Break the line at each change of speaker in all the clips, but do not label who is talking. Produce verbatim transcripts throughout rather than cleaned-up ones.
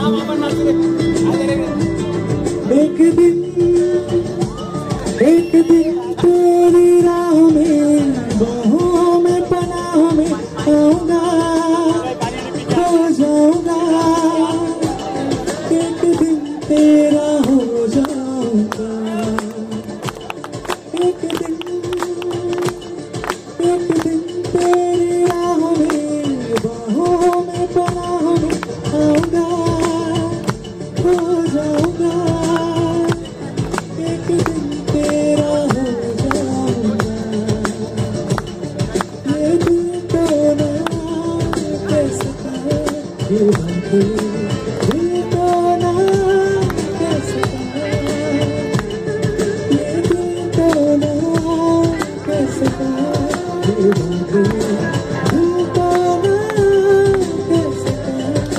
एक दिन एक दिन तेरी राह में बाहों में पनाह में आऊंगा, खो जाऊंगा, एक दिन तेरा हो जाऊंगा, एक दिन एक दिन तेरी राह में बाहों में पनाह में आऊंगा, खो जाऊंगा, एक दिन तेरा हो जाऊंगा, ये दिल तो ना कह सका, ये बातें दिल तो ना कह सका, ये दिल तो ना कह सका, ये बातें दिल तो ना कह सका।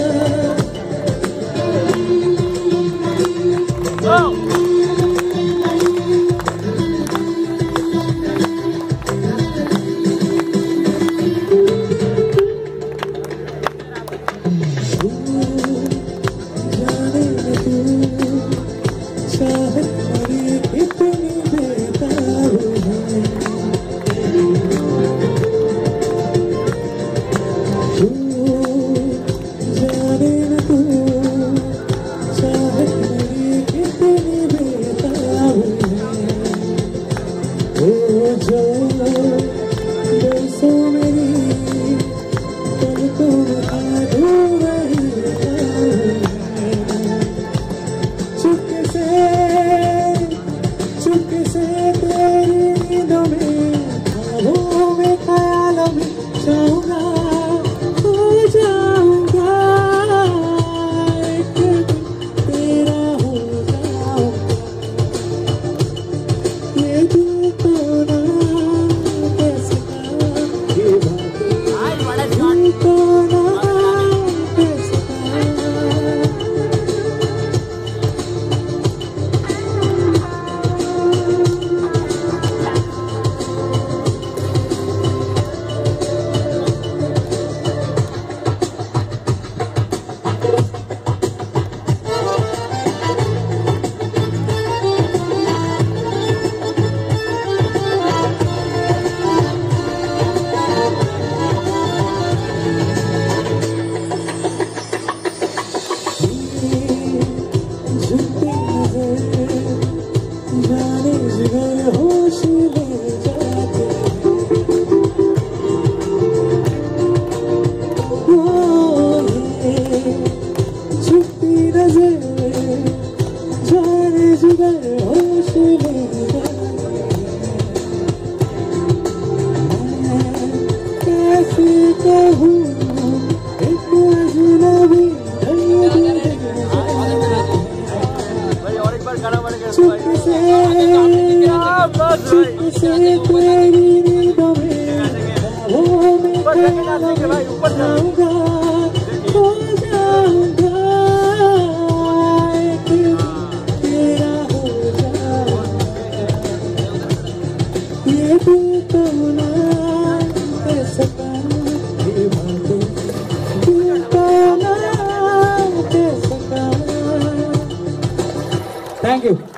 जाने न तू चाहत मेरी कितनी बेताब है, तू जाने न तू चाहत मेरी कितनी बेताब है, ओ जो बरसों मेरी पलकों में आधो रही है, चुपके से चुपके से तेरी नींदों में ख्वाबों में ख्यालों में जाऊंगा, खो जाऊंगा, एक दिन तेरा हो जाऊंगा, ये दिल तो ना कह सका, ये बातें दिल तो ना कह सका। झुकती नजर जाने जिगर होश ले जाते, ओ ये झुकती नजर जाने जिगर होश ले जाते, मैं कैसे कहूँ एक अजनबी दर्द दे चुपके से चुपके से तेरी नींदों में ख्वाबों में ख्यालों में जाऊंगा, खो जाऊंगा, एक दिन तेरा हो जाऊंगा, ये दिल तो ना कह सका, ये बातें दिल तो ना कह सका। Thank you.